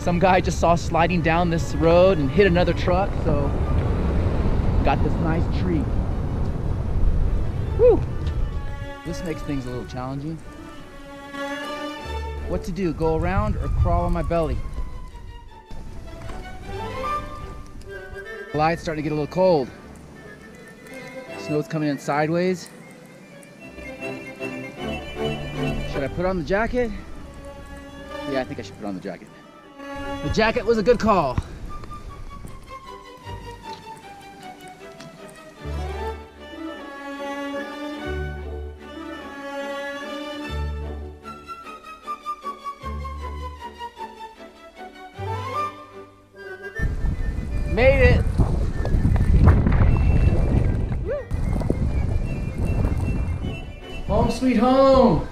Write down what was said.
Some guy just saw us sliding down this road and hit another truck, so got this nice tree. Whew. This makes things a little challenging. What to do, go around or crawl on my belly? The light's starting to get a little cold. Snow's coming in sideways. Should I put on the jacket? Yeah, I think I should put on the jacket. The jacket was a good call. Made it! Home sweet home!